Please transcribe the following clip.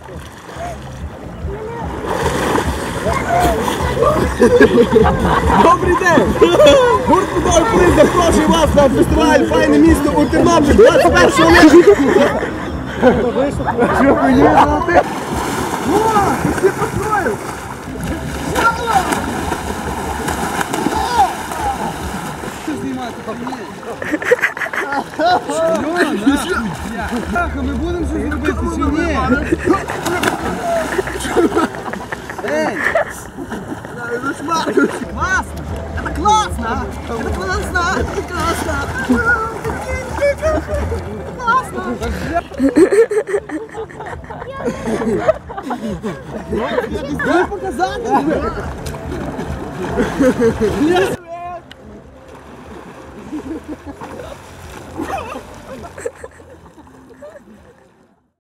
Добрий день! Гурт «Футбол Плин» запрошує вас на фестиваль «Файне місто» у Тернопіль 21 липня. О, всі построїв! Що знімати? Ні. Ми будемо щось робити чи ні? Ей! Класно! Это классно! Это классно! Это классно! Классно! Я показати!